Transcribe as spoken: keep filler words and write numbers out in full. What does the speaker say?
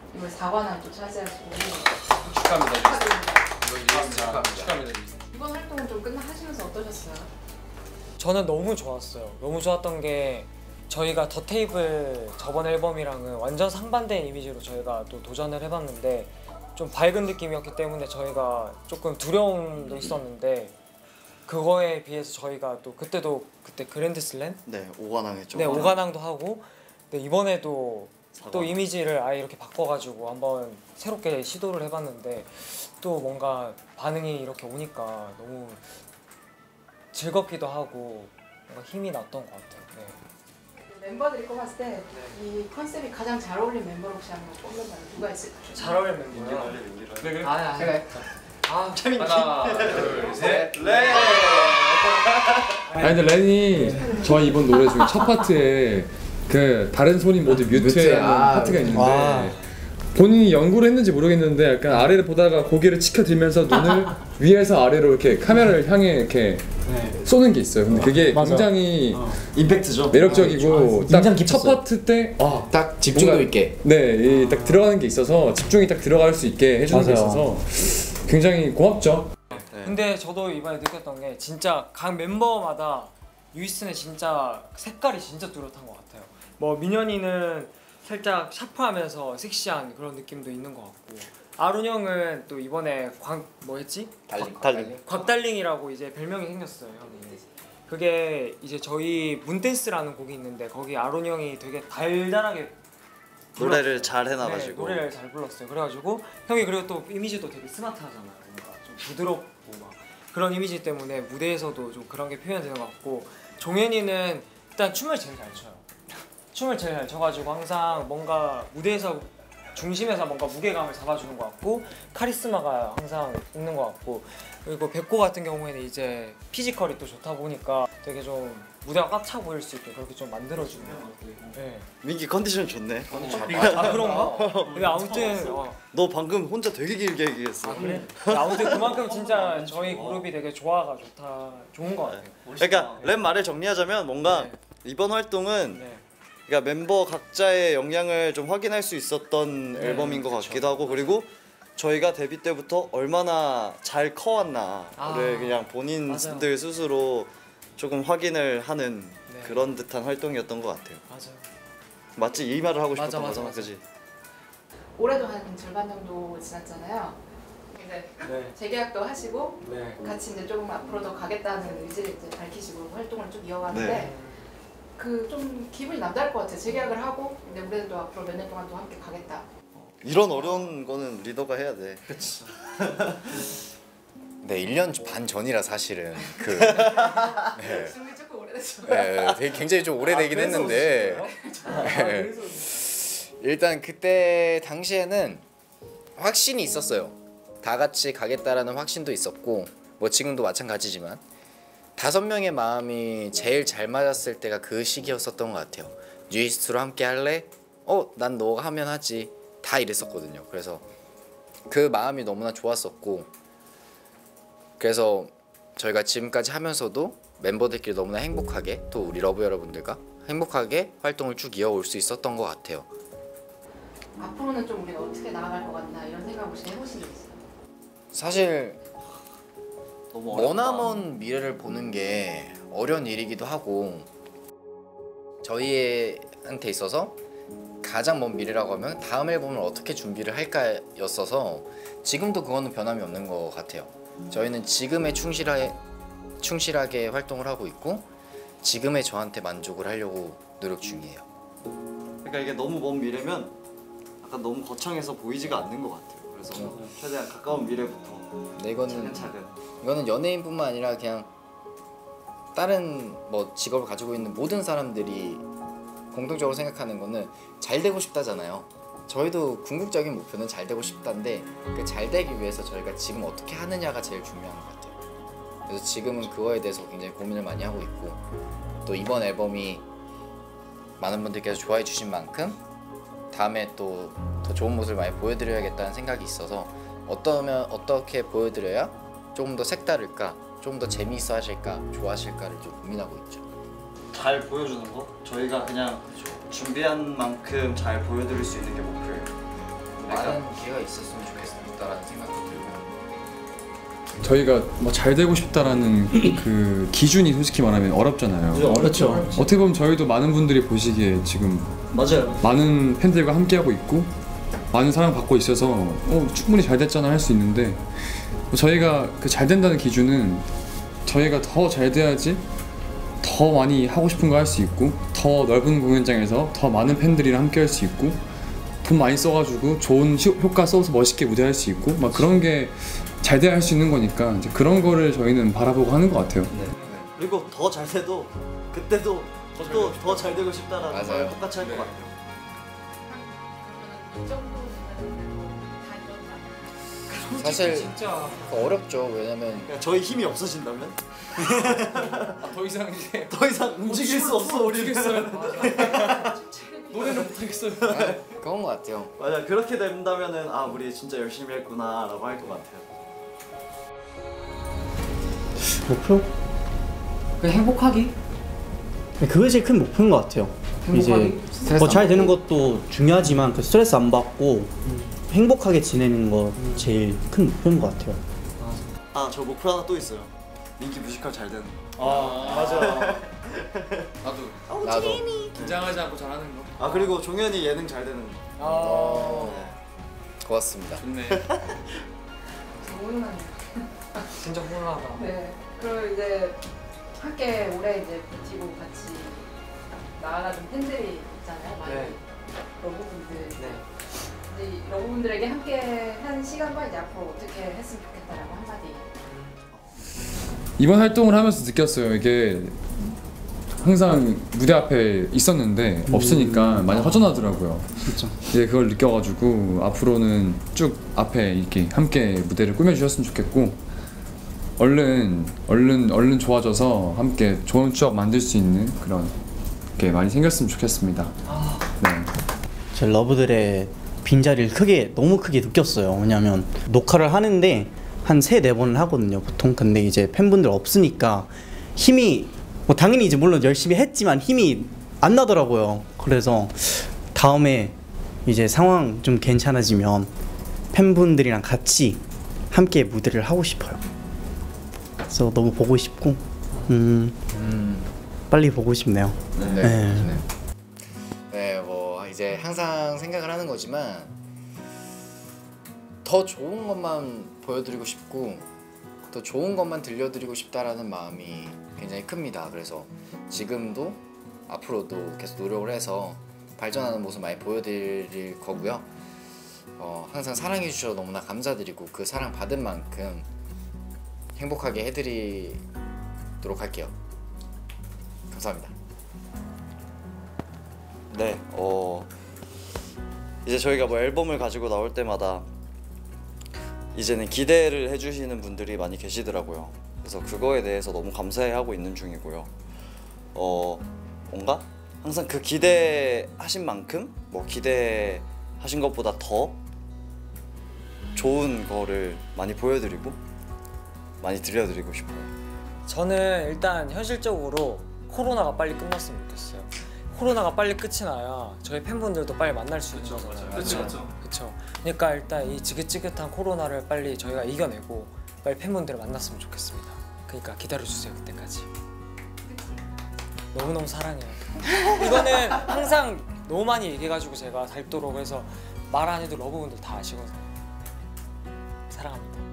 이번 사관왕 또 차지하시고 축하합니다. 축하드립니다. 축하합니다. 이번 활동은 좀 끝나 하시면서 어떠셨어요? 저는 너무 좋았어요. 너무 좋았던 게 저희가 더 테이블 저번 앨범이랑은 완전 상반된 이미지로 저희가 또 도전을 해봤는데 좀 밝은 느낌이었기 때문에 저희가 조금 두려움도 있었는데 그거에 비해서 저희가 또 그때도 그때 그랜드슬램? 네, 오관왕 했죠. 네, 오관왕도 하고 네, 이번에도 사관. 또 이미지를 아예 이렇게 바꿔가지고 한번 새롭게 시도를 해봤는데 또 뭔가 반응이 이렇게 오니까 너무 즐겁기도 하고 뭔가 힘이 났던 것 같아요. 네. 멤버들이 꼽았을 때 이 컨셉이 가장 잘 어울리는 멤버를 혹시 한번 꼽는다면 누가 있을까요? 잘 어울리는 멤버요? 그래 그래. 아, 아, 그래. 아, 하나, 둘, 셋, 렛! 아니 근데 렌이 저희 이번 노래 중에 첫 파트에 그 다른 손이 모두 뮤트라는 아, 파트가 있는데 와. 본인이 연구를 했는지 모르겠는데 약간 아래를 보다가 고개를 치켜들면서 눈을 위에서 아래로 이렇게 카메라를 향해 이렇게 네. 쏘는 게 있어요. 근데 그게 맞아. 굉장히 어. 임팩트죠. 매력적이고 인상 딱 첫 깊었어요. 파트 때 아, 딱 집중도 뭔가- 있게. 네, 이 딱 들어가는 게 있어서 집중이 딱 들어갈 수 있게 해주는 게 맞아요. 있어서 굉장히 고맙죠. 근데 저도 이번에 느꼈던 게 진짜 각 멤버마다 유이슨의 진짜 색깔이 진짜 뚜렷한 것 같아요. 뭐 민현이는 살짝 샤프하면서 섹시한 그런 느낌도 있는 것 같고 아룬 형은 또 이번에 광 뭐였지? 달링. 달링. 곽달링이라고 이제 별명이 생겼어요 형이. 그게 이제 저희 문댄스라는 곡이 있는데 거기 아룬 형이 되게 달달하게 노래를 불렀어요. 잘 해놔가지고. 네, 노래를 잘 불렀어요. 그래가지고 형이 그리고 또 이미지도 되게 스마트하잖아요. 뭔가 좀 부드럽고 막 그런 이미지 때문에 무대에서도 좀 그런 게 표현되는 것 같고 종현이는 일단 춤을 제일 잘 춰요. 춤을 제일 잘 춰가지고 항상 뭔가 무대에서 중심에서 뭔가 무게감을 잡아주는 것 같고 카리스마가 항상 있는 것 같고 그리고 백호 같은 경우에는 이제 피지컬이 또 좋다 보니까 되게 좀 무대가 꽉 차 보일 수 있게 그렇게 좀 만들어주는 것 같아요. 네. 민기 컨디션 좋네. 아 그런가? 근데 아무튼 어. 너 방금 혼자 되게 길게 얘기했어. 아, 그래? 아무튼 그만큼 진짜 저희 그룹이 되게 조화가 좋다 좋은 것 같아요. 그러니까 랩 말을 정리하자면 뭔가 네. 이번 활동은 네. 그러니까 멤버 각자의 역량을 좀 확인할 수 있었던 네, 앨범인 것 그쵸. 같기도 하고 그리고 저희가 데뷔 때부터 얼마나 잘 커왔나를 아, 그냥 본인들 스스로 조금 확인을 하는 네. 그런 듯한 활동이었던 것 같아요. 맞아요. 맞지? 이 말을 하고 맞아, 싶었던 맞아, 거잖아, 맞아. 그지? 올해도 한 절반 정도 지났잖아요. 이제 네. 재계약도 하시고 네. 같이 이제 조금 앞으로 더 가겠다는 의지를 이제 밝히시고 활동을 쭉 이어가는데 네. 그 좀 기분이 남다를 것 같아요. 재계약을 하고 근데 우리도 앞으로 몇 년 동안 또 함께 가겠다. 이런 어려운 거는 리더가 해야 돼. 그치. 네, 일 년 반 전이라 사실은 그 네. 준비 조금 오래됐죠. 네, 되게 굉장히 좀 오래되긴 했는데 네. 일단 그때 당시에는 확신이 있었어요. 다 같이 가겠다라는 확신도 있었고 뭐 지금도 마찬가지지만 다섯 명의 마음이 제일 잘 맞았을 때가 그 시기였었던 것 같아요. 뉴이스트로 함께 할래? 어, 난 너가 하면 하지. 다 이랬었거든요. 그래서 그 마음이 너무나 좋았었고 그래서 저희가 지금까지 하면서도 멤버들끼리 너무나 행복하게 또 우리 러브 여러분들과 행복하게 활동을 쭉 이어올 수 있었던 것 같아요. 앞으로는 좀 우리가 어떻게 나아갈 것 같나 이런 생각 혹시 해보신 적 있어요? 사실 너무 어렵다. 머나먼 미래를 보는 게 어려운 일이기도 하고 저희한테 있어서 가장 먼 미래라고 하면 다음 앨범을 어떻게 준비를 할까였어서 지금도 그거는 변함이 없는 것 같아요. 저희는 지금에 충실하게, 충실하게 활동을 하고 있고 지금의 저한테 만족을 하려고 노력 중이에요. 그러니까 이게 너무 먼 미래면 약간 너무 거창해서 보이지가 않는 것 같아요. 그래서 최대한 가까운 미래부터 근데 이거는 차근차근. 이거는 연예인뿐만 아니라 그냥 다른 뭐 직업을 가지고 있는 모든 사람들이 공통적으로 생각하는 거는 잘 되고 싶다잖아요. 저희도 궁극적인 목표는 잘 되고 싶다인데 그 잘 되기 위해서 저희가 지금 어떻게 하느냐가 제일 중요한 것 같아요. 그래서 지금은 그거에 대해서 굉장히 고민을 많이 하고 있고 또 이번 앨범이 많은 분들께서 좋아해 주신 만큼 다음에 또 더 좋은 모습을 많이 보여드려야겠다는 생각이 있어서 어떠면 어떻게 보여드려야 조금 더 색다를까, 조금 더 재미있어 하실까, 좋아하실까를 좀 고민하고 있죠. 잘 보여주는 거? 저희가 그냥 준비한 만큼 잘 보여드릴 수 있는 게 목표예요. 기회가 있었으면 좋겠다라는 생각도 들고. 저희가 뭐 잘 되고 싶다라는 그 기준이 솔직히 말하면 어렵잖아요. 그렇죠. 어떻게 보면 저희도 많은 분들이 보시기에 지금 맞아요. 많은 팬들과 함께하고 있고 많은 사랑 받고 있어서 어, 충분히 잘 됐잖아 할 수 있는데 저희가 그 잘 된다는 기준은 저희가 더 잘 돼야지 더 많이 하고 싶은 거 할 수 있고 더 넓은 공연장에서 더 많은 팬들이랑 함께 할 수 있고 돈 많이 써가지고 좋은 시, 효과 써서 멋있게 무대할 수 있고 막 그런 게 잘 돼야 할 수 있는 거니까 이제 그런 거를 저희는 바라보고 하는 것 같아요. 네. 그리고 더 잘 돼도 그때도 또 더 잘 되고 싶다라는 맞아요. 말 똑같이 할 것 네. 같아요. 이 정도면 다 이런다. 사실 진짜 어렵죠. 왜냐면 그러니까 저희 힘이 없어진다면 아, 더 이상 이제 더 이상 움직일 수 없어 우리는. 노래를 못하겠어요. 아, 그런 것 같아요. 맞아, 그렇게 된다면은 아 우리 진짜 열심히 했구나라고 할 것 같아요. 목표? 그 행복하기? 그게 제일 큰 목표인 것 같아요. 행복하기? 이제 더 잘 되는 것도 중요하지만 그 스트레스 안 받고 음. 행복하게 지내는 거 제일 큰 목표인 것 같아요. 아 저 목표 하나 또 있어요. 인기 뮤지컬 잘 되는 거. 아 맞아. 나도 나도. 긴장하지 않고 잘하는 거. 아 그리고 종현이 예능 잘 되는 거. 어, 네. 고맙습니다. 좋네. 훈훈하네요. 진짜 훈훈하다. 네. 그리고 이제 함께 오래 이제 버티고 같이 나아가는 팬들이 있잖아요. 많이 네. 러브분들. 네. 이제 이 러브분들에게 함께 한 시간만 이제 앞으로 어떻게 했으면 좋겠다라고 한마디. 이번 활동을 하면서 느꼈어요. 이게 항상 무대 앞에 있었는데 없으니까 많이 허전하더라고요. 진짜. 이제 그걸 느껴가지고 앞으로는 쭉 앞에 이렇게 함께 무대를 꾸며주셨으면 좋겠고 얼른 얼른 얼른 좋아져서 함께 좋은 추억 만들 수 있는 그런 게 많이 생겼으면 좋겠습니다. 네. 제 러브들의 빈자리를 크게 너무 크게 느꼈어요. 왜냐면 녹화를 하는데 한 세 네 번을 하거든요 보통. 근데 이제 팬분들 없으니까 힘이 뭐 당연히 이제 물론 열심히 했지만 힘이 안 나더라고요. 그래서 다음에 이제 상황 좀 괜찮아지면 팬분들이랑 같이 함께 무대를 하고 싶어요. 그래서 너무 보고 싶고 음, 음, 빨리 보고 싶네요. 네. 네. 네. 네, 뭐 이제 항상 생각을 하는 거지만 더 좋은 것만 보여드리고 싶고 더 좋은 것만 들려드리고 싶다라는 마음이 굉장히 큽니다. 그래서 지금도 앞으로도 계속 노력을 해서 발전하는 모습 많이 보여드릴 거고요. 어, 항상 사랑해 주셔서 너무나 감사드리고 그 사랑 받은 만큼 행복하게 해드리도록 할게요. 감사합니다. 네, 어 이제 저희가 뭐 앨범을 가지고 나올 때마다 이제는 기대를 해주시는 분들이 많이 계시더라고요. 그래서 그거에 대해서 너무 감사해하고 있는 중이고요. 어 뭔가 항상 그 기대하신 만큼 뭐 기대하신 것보다 더 좋은 거를 많이 보여드리고 많이 들려드리고 싶어요. 저는 일단 현실적으로 코로나가 빨리 끝났으면 좋겠어요. 코로나가 빨리 끝이 나야 저희 팬분들도 빨리 만날 수 있는 거잖아요. 그렇죠. 그렇죠. 그러니까 일단 이 지긋지긋한 코로나를 빨리 저희가 이겨내고 빨리 팬분들을 만났으면 좋겠습니다. 그러니까 기다려주세요 그때까지. 너무너무 사랑해요. 이거는 항상 너무 많이 얘기해가지고 제가 닳도록 해서 말 안 해도 러브분들 다 아시거든요. 사랑합니다.